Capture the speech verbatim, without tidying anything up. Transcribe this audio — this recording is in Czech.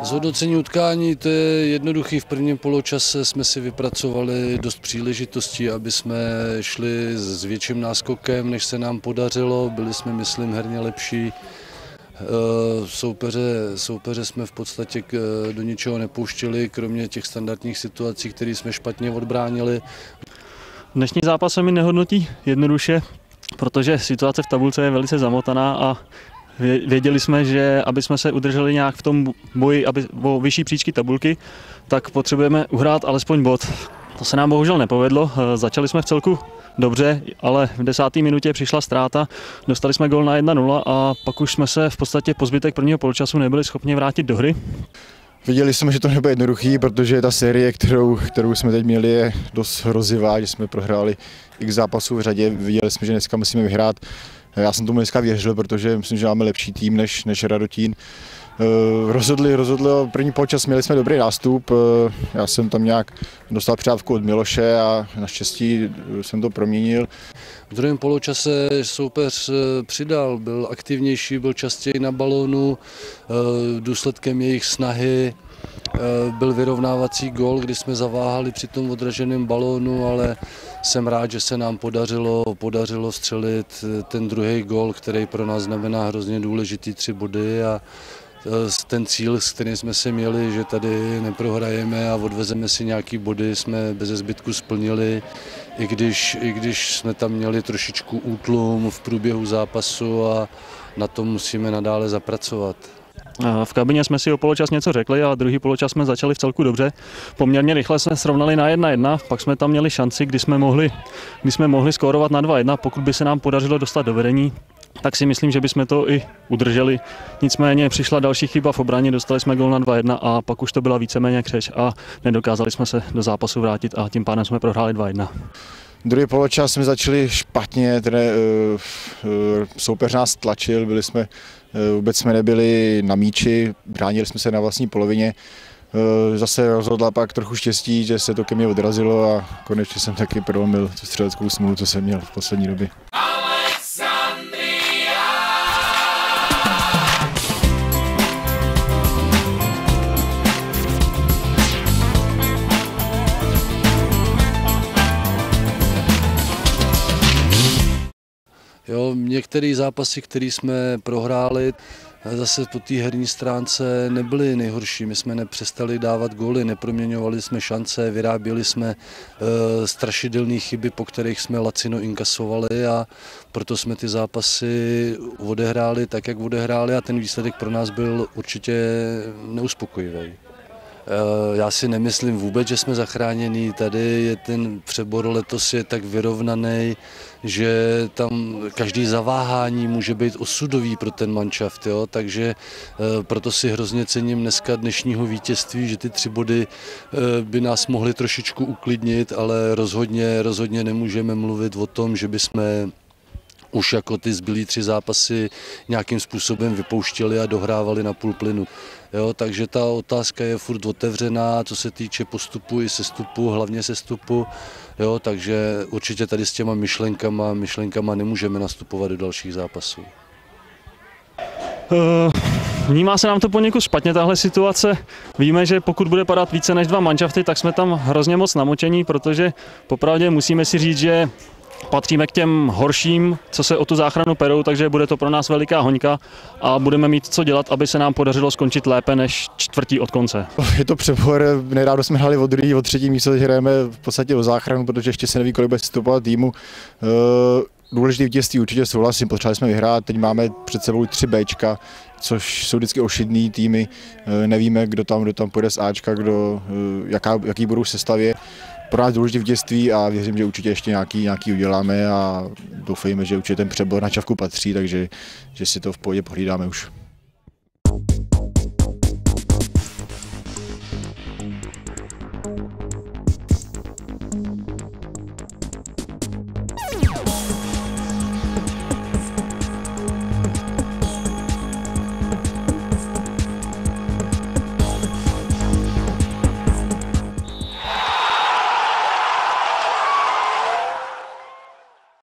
Zhodnocení utkání, to je jednoduchý. V prvním poločase jsme si vypracovali dost příležitostí, aby jsme šli s větším náskokem, než se nám podařilo. Byli jsme, myslím, herně lepší. Soupeře, soupeře jsme v podstatě do ničeho nepouštěli, kromě těch standardních situací, které jsme špatně odbránili. Dnešní zápas se mi nehodnotí jednoduše, protože situace v tabulce je velice zamotaná a věděli jsme, že aby jsme se udrželi nějak v tom boji aby, o vyšší příčky tabulky, tak potřebujeme uhrát alespoň bod. To se nám bohužel nepovedlo, začali jsme v celku dobře, ale v desáté minutě přišla ztráta, dostali jsme gól na jedna nula a pak už jsme se v podstatě po zbytek prvního poločasu nebyli schopni vrátit do hry. Viděli jsme, že to nebude jednoduchý, protože ta série, kterou, kterou jsme teď měli, je dost hrozivá, že jsme prohráli x zápasů v řadě. Viděli jsme, že dneska musíme vyhrát. Já jsem tomu dneska věřil, protože myslím, že máme lepší tým než, než Radotín. Rozhodli, rozhodli, první poločas měli jsme dobrý nástup, já jsem tam nějak dostal přidávku od Miloše a naštěstí jsem to proměnil. V druhém poločase soupeř přidal, byl aktivnější, byl častěji na balónu, důsledkem jejich snahy byl vyrovnávací gól, kdy jsme zaváhali při tom odraženém balónu, ale jsem rád, že se nám podařilo, podařilo střelit ten druhý gól, který pro nás znamená hrozně důležitý tři body a ten cíl, s kterým jsme se měli, že tady neprohrajeme a odvezeme si nějaký body, jsme bez zbytku splnili, i když, i když jsme tam měli trošičku útlum v průběhu zápasu a na tom musíme nadále zapracovat. V kabině jsme si o poločas něco řekli a druhý poločas jsme začali v celku dobře. Poměrně rychle jsme srovnali na jedna jedna, pak jsme tam měli šanci, kdy jsme mohli, kdy jsme mohli skórovat na dva jedna, pokud by se nám podařilo dostat do vedení, tak si myslím, že bychom to i udrželi. Nicméně přišla další chyba v obraně, dostali jsme gól na dva jedna a pak už to byla víceméně křeč a nedokázali jsme se do zápasu vrátit a tím pádem jsme prohráli dva jedna. Druhý poločas jsme začali špatně, tedy, uh, uh, soupeř nás tlačil, byli jsme, uh, vůbec jsme nebyli na míči, bránili jsme se na vlastní polovině. Uh, zase rozhodla pak trochu štěstí, že se to ke mně odrazilo a konečně jsem taky prolomil tu střeleckou smůlu, co jsem měl v poslední době. Jo, některé zápasy, které jsme prohráli, zase po té herní stránce nebyly nejhorší. My jsme nepřestali dávat góly, neproměňovali jsme šance, vyráběli jsme e, strašidelné chyby, po kterých jsme lacino inkasovali a proto jsme ty zápasy odehráli tak, jak odehráli a ten výsledek pro nás byl určitě neuspokojivý. Já si nemyslím vůbec, že jsme zachráněni. Tady je ten přebor letos je tak vyrovnaný, že tam každý zaváhání může být osudový pro ten manšaft. Jo? Takže proto si hrozně cením dneska dnešního vítězství, že ty tři body by nás mohly trošičku uklidnit, ale rozhodně, rozhodně nemůžeme mluvit o tom, že bychom už jako ty zbylý tři zápasy nějakým způsobem vypouštěli a dohrávali na půl plynu. Jo, takže ta otázka je furt otevřená, co se týče postupu i sestupu, hlavně sestupu. Jo, takže určitě tady s těma myšlenkama, myšlenkama nemůžeme nastupovat do dalších zápasů. Vnímá se nám to poněkud špatně, tahle situace. Víme, že pokud bude padat více než dva manšafty, tak jsme tam hrozně moc namočení, protože popravdě musíme si říct, že patříme k těm horším, co se o tu záchranu perou, takže bude to pro nás veliká hoňka a budeme mít co dělat, aby se nám podařilo skončit lépe než čtvrtí od konce. Je to přebor, nedávno jsme hráli o druhý, o třetí místo, teď hrajeme v podstatě o záchranu, protože ještě se neví, kolik bude vstupovat týmu. Důležité vítězství určitě souhlasím, potřebovali jsme vyhrát, teď máme před sebou tři Bčka, což jsou vždycky ošidný týmy, nevíme, kdo tam, kdo tam půjde z Ačka, kdo, jaká, jaký budou sestavě. Pro nás důležité vítězství a věřím, že určitě ještě nějaký, nějaký uděláme a doufejme, že určitě ten přebor na čavku patří, takže že si to v pohodě pohlídáme už.